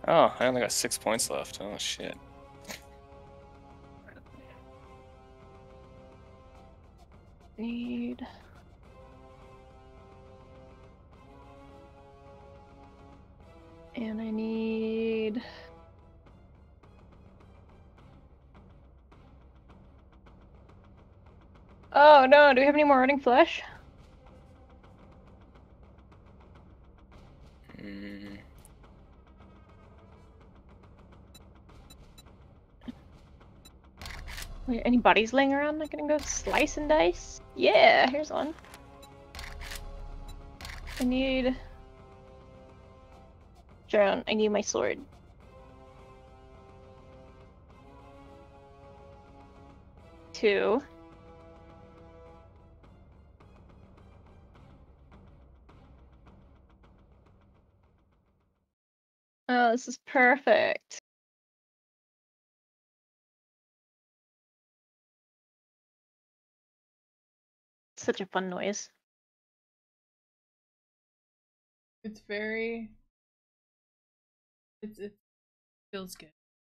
Oh, I only got 6 points left. Oh shit. Need. And I need. Oh no, do we have any more running flesh? Mm. Wait, any bodies laying around I can go slice and dice? Yeah, here's one. I need. Drone, I need my sword. Two. Oh, this is perfect. Such a fun noise. It's very. It feels good.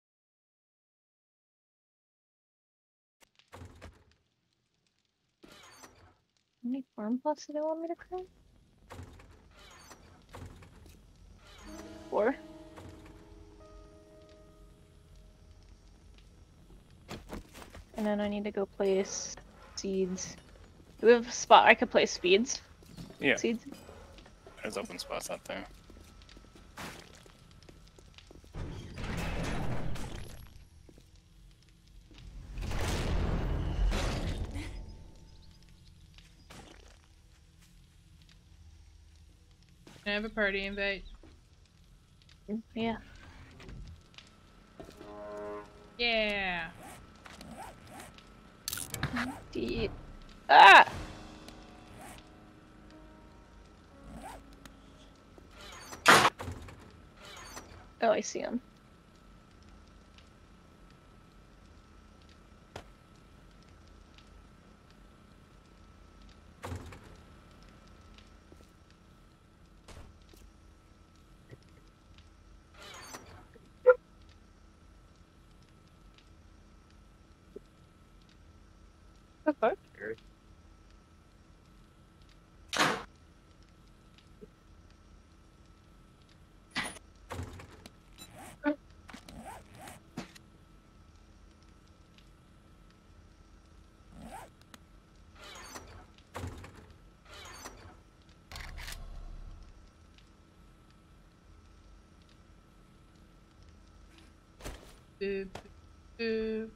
How many farm plots do they want me to create? 4. And then I need to go place seeds. Do we have a spot I could place seeds? Yeah, Seeds? there's open spots out there. Can I have a party invite? Yeah. Yeah. Ah! Oh, I see him. Okay. Boop, boop.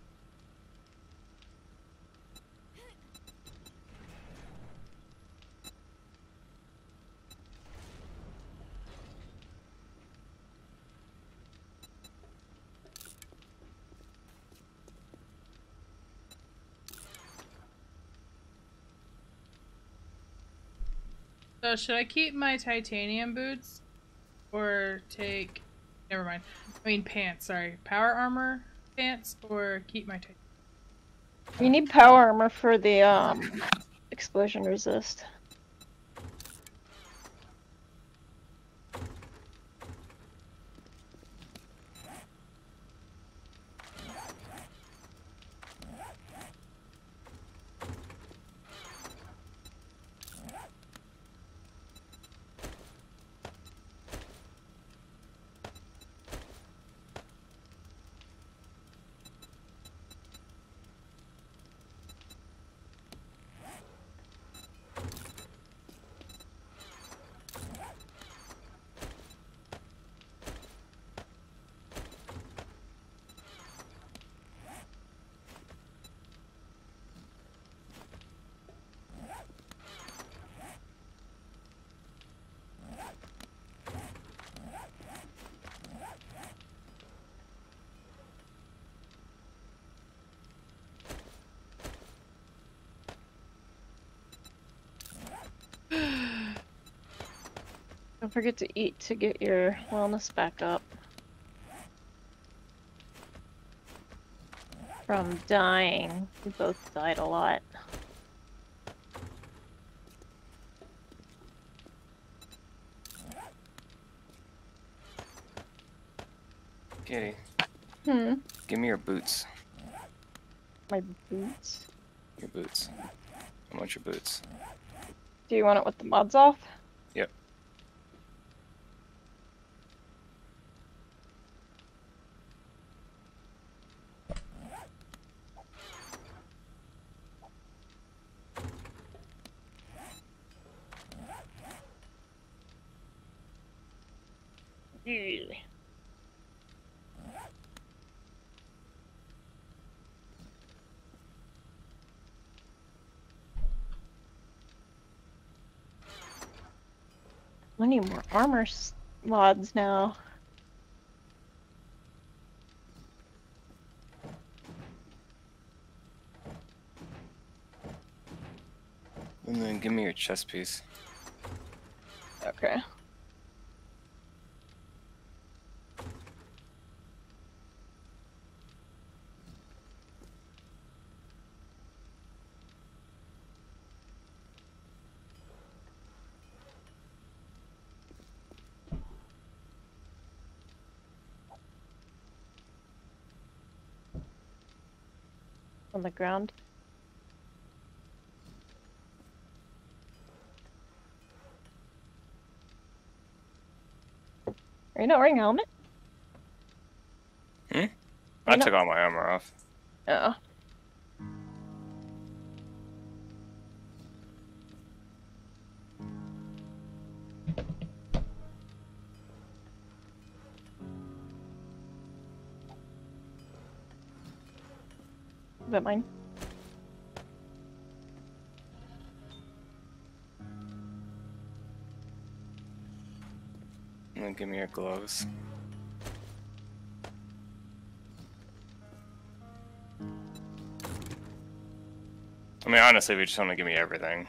So should I keep my titanium boots or take? Never mind. I mean pants. Sorry, power armor pants or keep my titanium. You need power armor for the explosion resist. Don't forget to eat to get your wellness back up. From dying. We both died a lot. Kitty, Hmm. give me your boots. My boots. Your boots. I want your boots. Do you want it with the mods off? Yep. Yeah. I need more armor mods now. And then give me your chest piece. Okay. On the ground. Are you not wearing a helmet? I not- took all my armor off. Oh. Is that mine? And then give me your gloves. I mean, honestly, we just want to give me everything.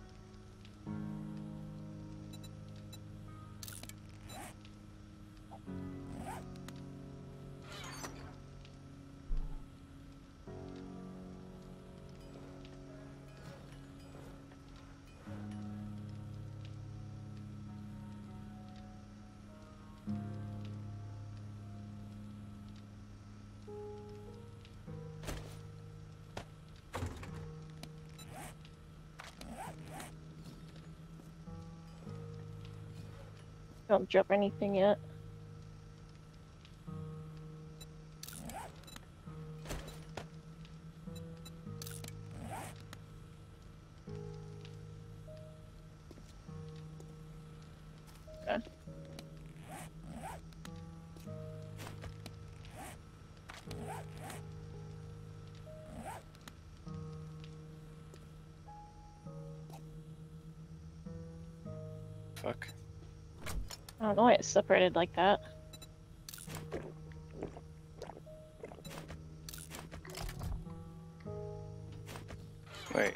Don't drop anything yet. Okay. Fuck. I don't know why it's separated like that. Wait.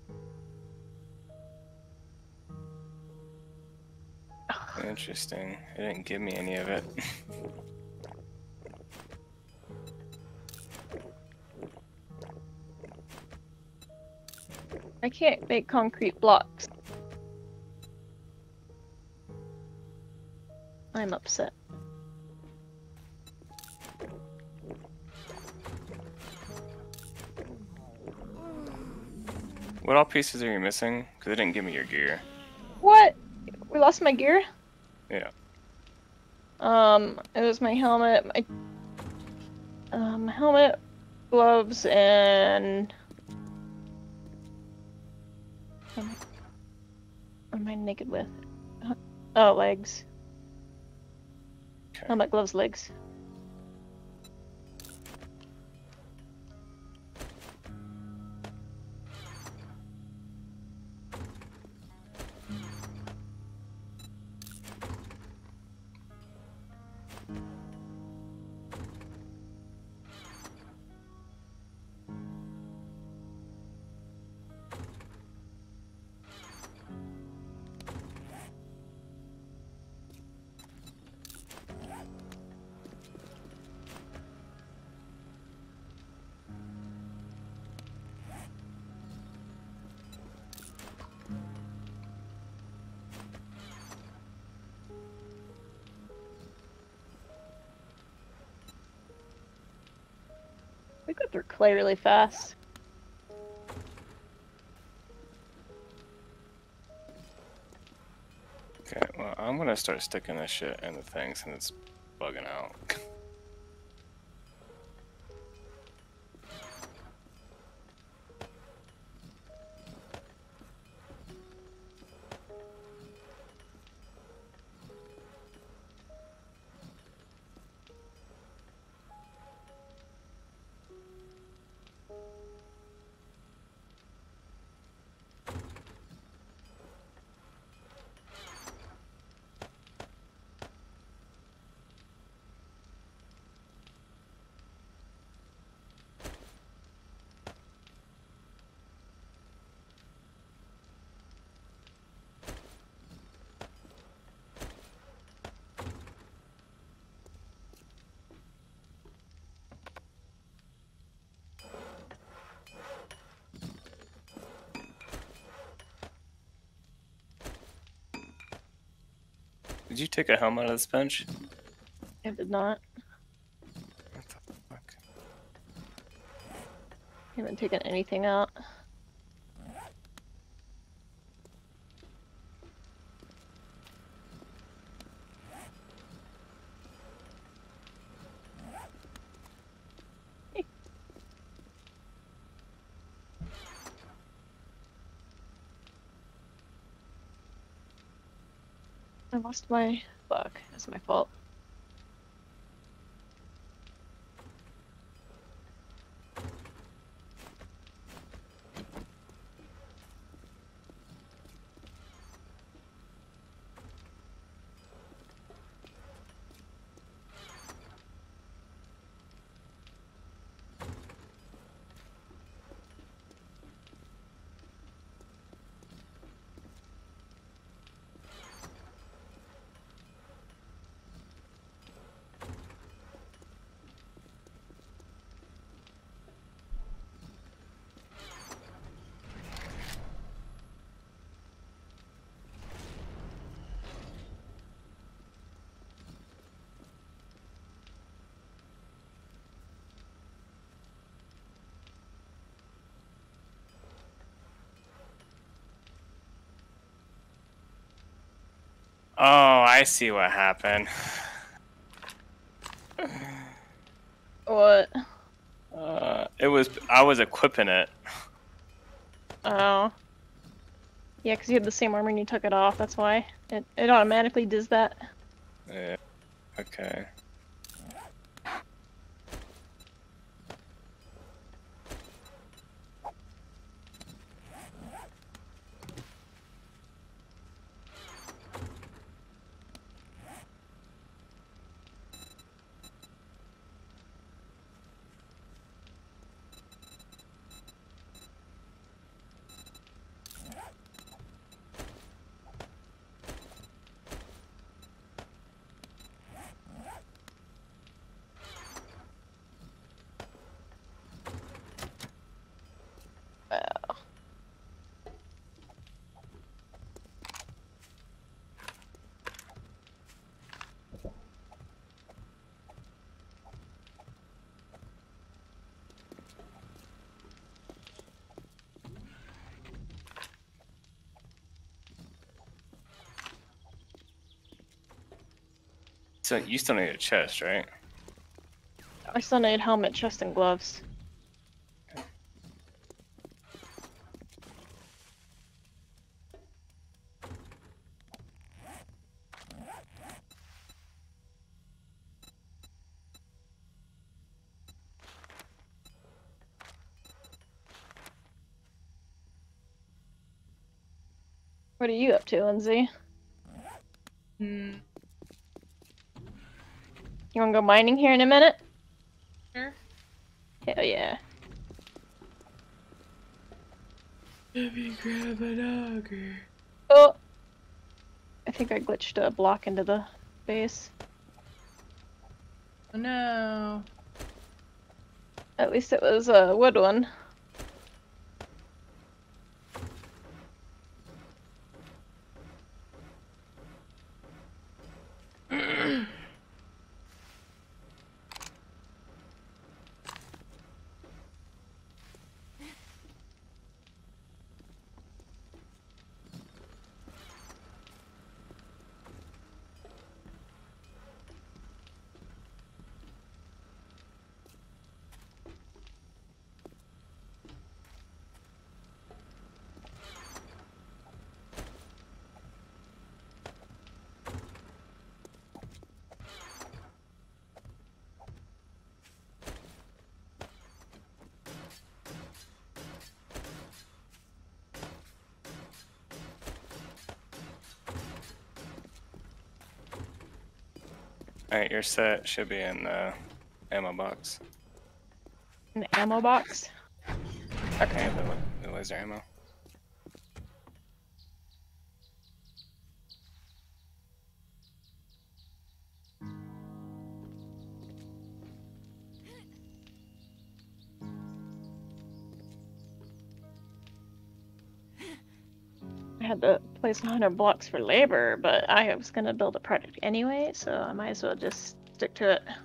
Interesting. It didn't give me any of it. I can't make concrete blocks. I'm upset. What all pieces are you missing? Because it didn't give me your gear. What? We lost my gear? Yeah. It was my helmet, my helmet, gloves, and what am I naked with? Oh, legs. Okay. Helmet, gloves, legs. I go through clay really fast. Okay, well, I'm gonna start sticking this shit in the things and it's bugging out. Did you take a helm out of this bench? I did not. What the fuck? I haven't taken anything out. I lost my fuck. That's my fault. Oh, I see what happened. What? I was equipping it. Oh. Yeah, because you had the same armor and you took it off, that's why. It automatically does that. Yeah, okay. Wow. So you still need a chest, right? I still need helmet, chest, and gloves. What are you up to, Lindsay? Hmm. You wanna go mining here in a minute? Sure. Hell yeah. Let me grab an auger. Oh! I think I glitched a block into the base. Oh no. At least it was a wood one. Alright, your set should be in the ammo box. An ammo box. Okay, the laser ammo. I had to place 100 blocks for labor, but I was gonna build a project anyway, so I might as well just stick to it.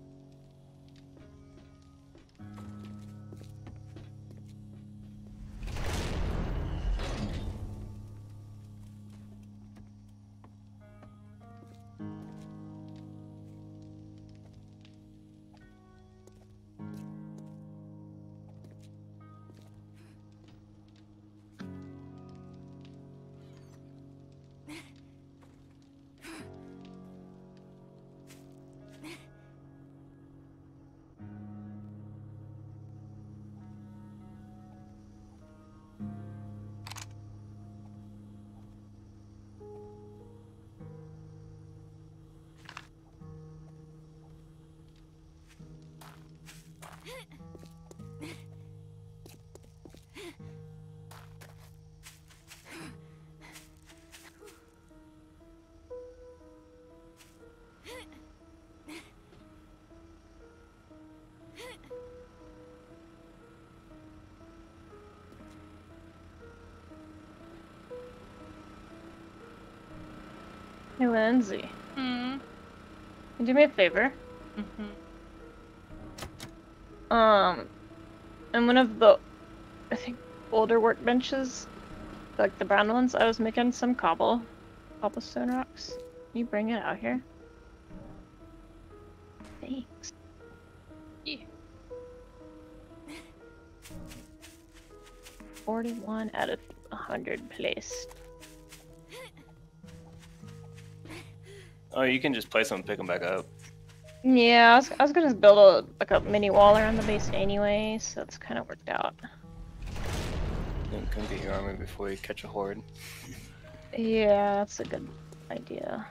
Hey, Lindsay, Hmm. can you do me a favor? Mm-hmm. In one of the, I think, older workbenches, like the brown ones, I was making some cobblestone rocks. Can you bring it out here? Thanks. Yeah. 41 out of 100 placed. Oh, you can just place them and pick them back up. Yeah, I was gonna build a mini wall around the base anyway, so it's kind of worked out. Then come get your armor before you catch a horde. Yeah, that's a good idea.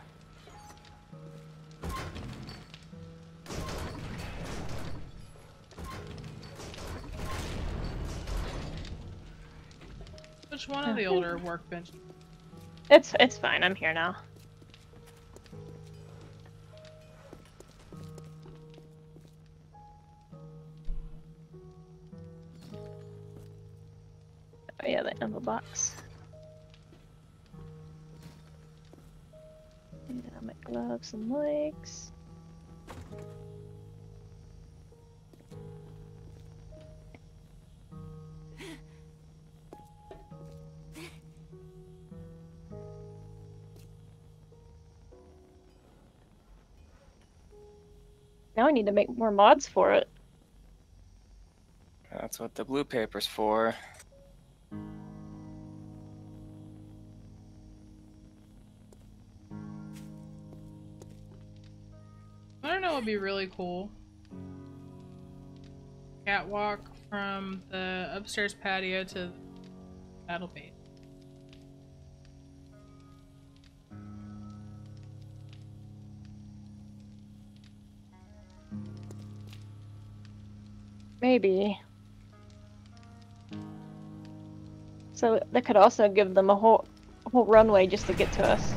Which one of the older workbench? It's fine. I'm here now. Oh yeah, the ammo box. Yeah, my gloves and legs. Now I need to make more mods for it. That's what the blue paper's for. I don't know what would be really cool. Catwalk from the upstairs patio to the battle base. Maybe. So that could also give them a whole runway just to get to us.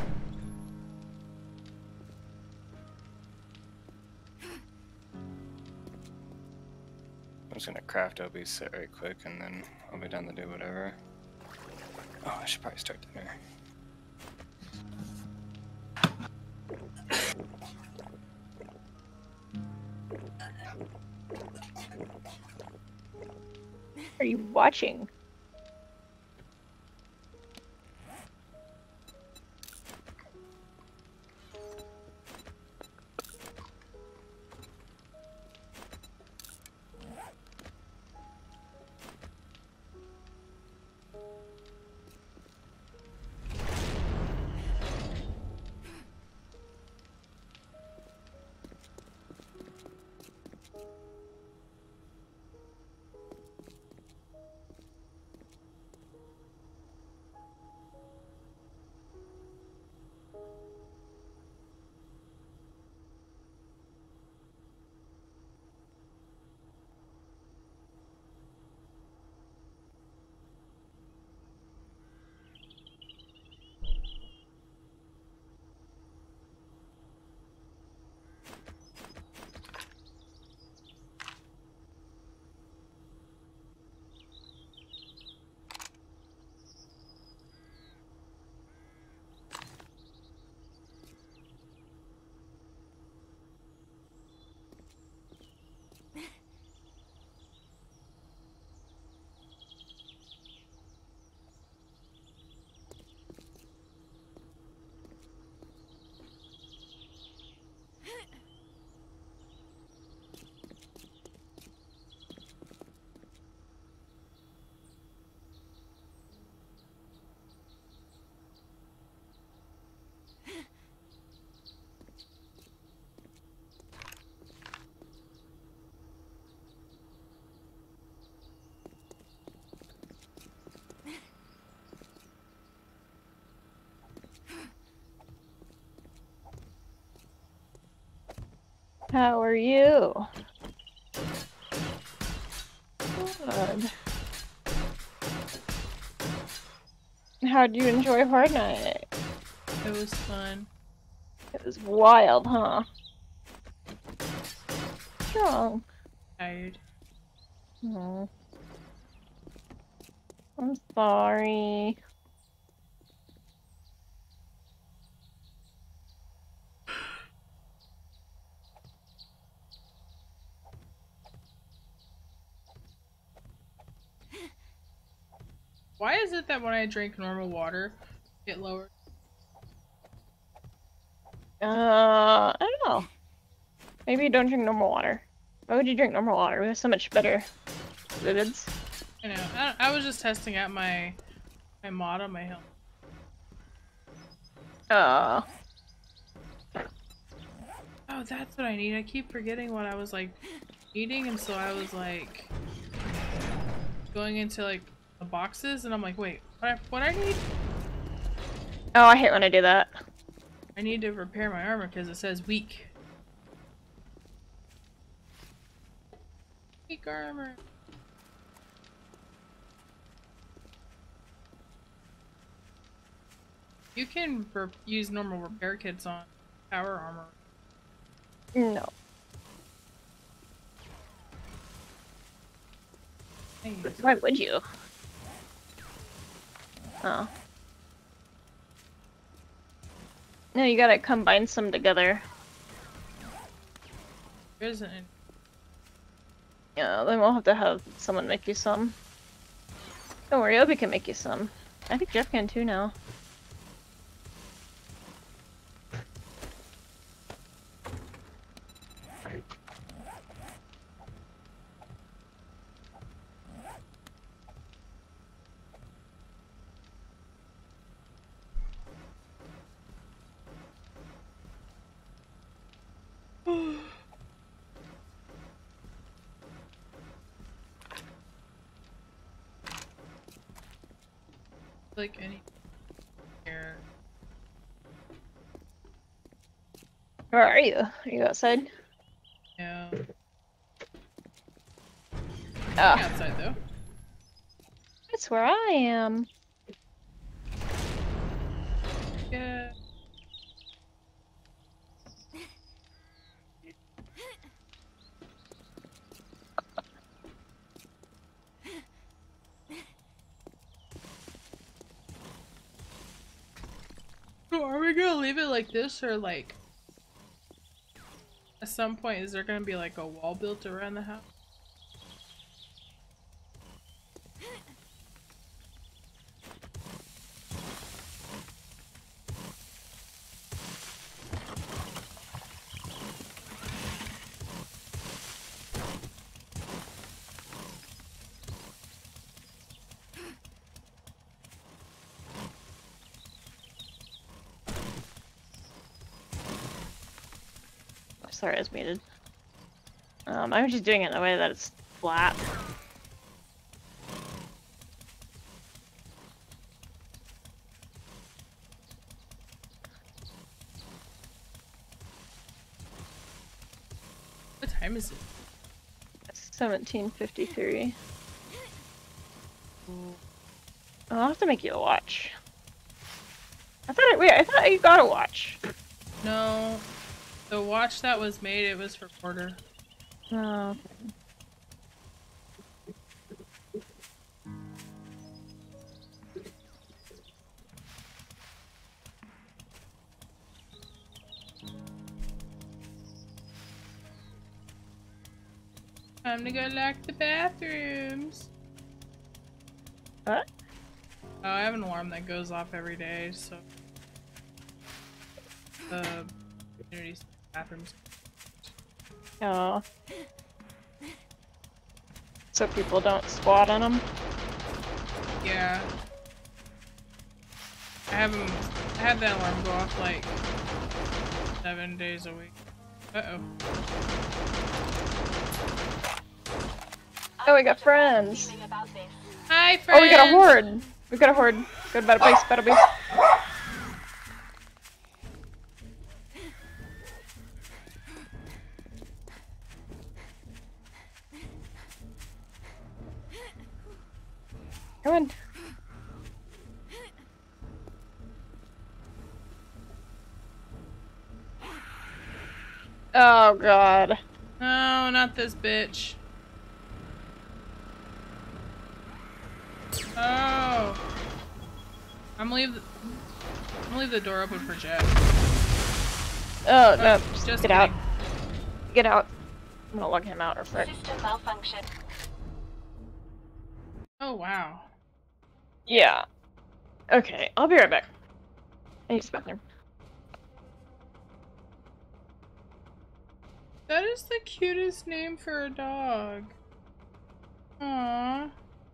I'm just gonna craft OB set right quick and then I'll be done to do whatever. Oh, I should probably start dinner. Are you watching? How are you? Good. How'd you enjoy Horde Night? It was fun. It was wild, huh? Strong. Tired. Oh. I'm sorry. Why is it that when I drink normal water, it lower? I don't know. Maybe you don't drink normal water. Why would you drink normal water? We have so much better fluids. I know. I was just testing out my mod on my helmet. Oh, that's what I need. I keep forgetting what I was like eating, and so I was like going into like the boxes, and I'm like, wait, what I need? Oh, I hate when I do that. I need to repair my armor because it says weak. Weak armor. You can use normal repair kits on power armor. No. Hey. Why would you? Oh. No, you gotta combine some together. There isn't any. Yeah, then we'll have to have someone make you some. Don't worry, Obi can make you some. I think Jeff can too now. Like any here. Where are you? Are you outside? Yeah. Ah, Outside though. that's where I am. Yeah. So are we gonna leave it like this, or like at some point is there gonna be like a wall built around the house? Sorry, I was muted. I'm just doing it in a way that it's flat. What time is it? 17:53. I'll have to make you a watch. Wait, I thought you got a watch. No. The watch that was made, it was for Porter. Oh. Time to go lock the bathrooms. What? Oh, I have an alarm that goes off every day, so the community bathrooms. Oh. So people don't squat on them? Yeah. I have that alarm go off like 7 days a week. Uh-oh. Oh, we got friends! Hi, friends! Oh, we got a horde! We got a horde. Go to battle base, battle base. Run. Oh god. No, not this bitch. Oh. I'm gonna leave the door open for Jeff. Oh no, just Just get out. kidding. Get out. I'm gonna lug him out or frick. System malfunction. Oh wow. Yeah. Okay, I'll be right back. I need the bathroom. That is the cutest name for a dog. Aww.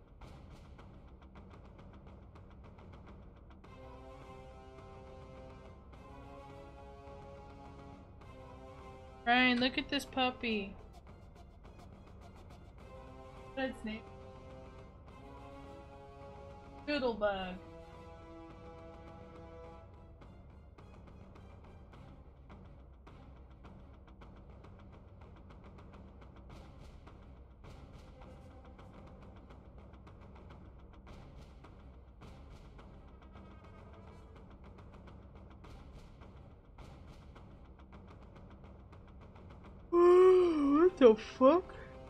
Ryan, look at this puppy. What's its name? Doodlebug. What the fuck?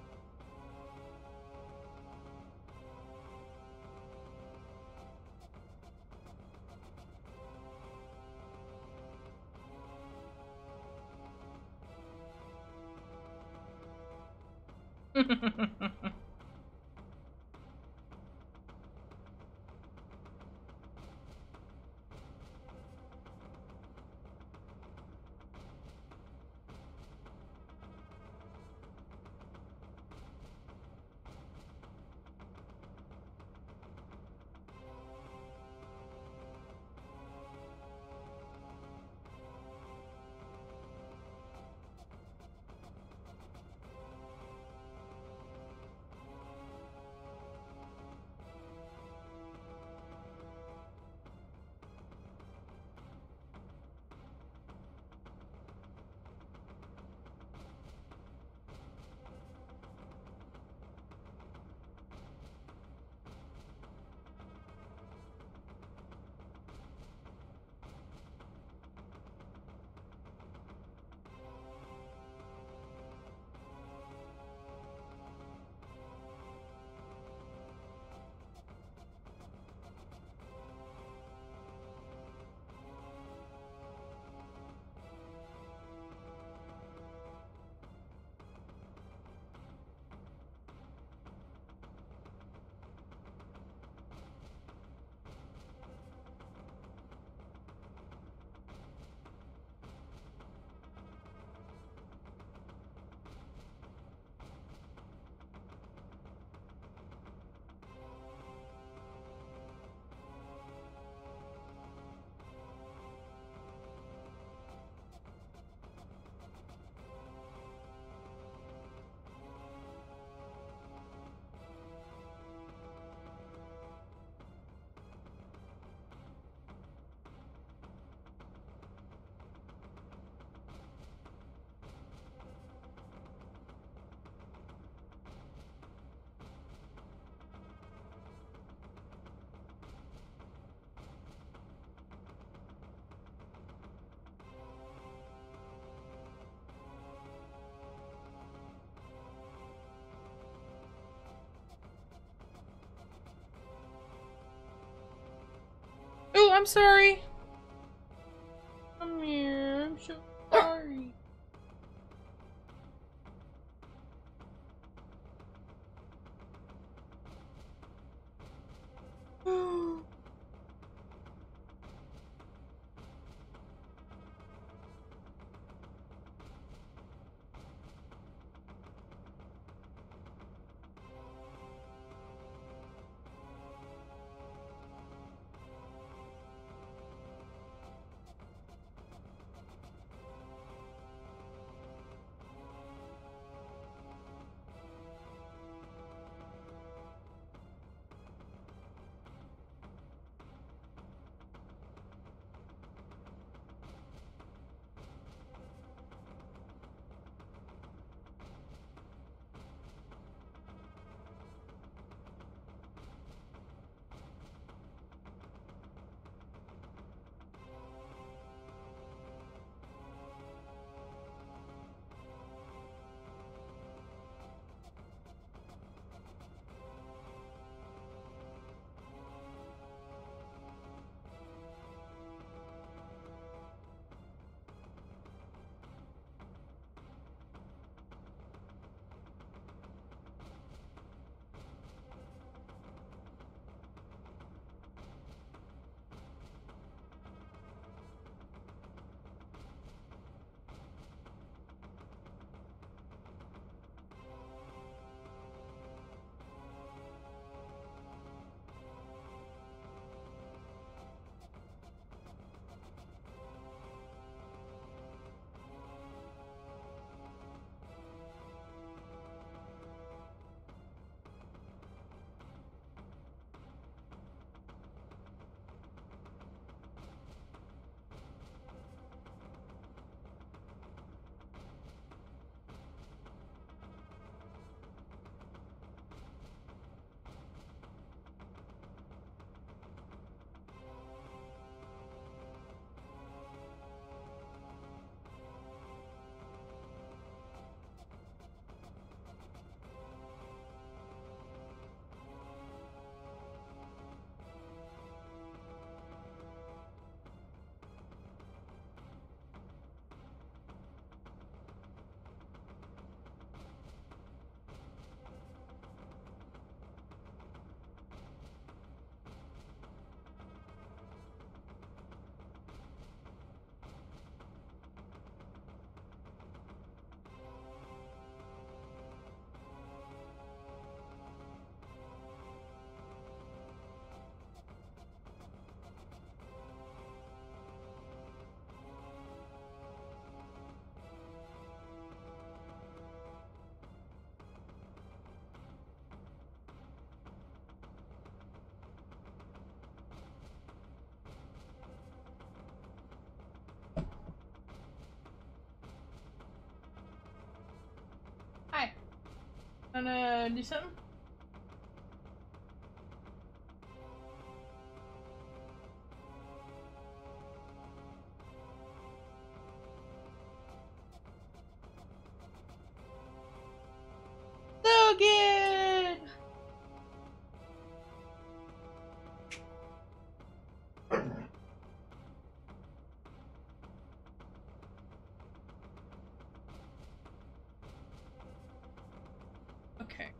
Oh, I'm sorry. Come here. I'm so sorry. Wanna do something? Logan! Okay.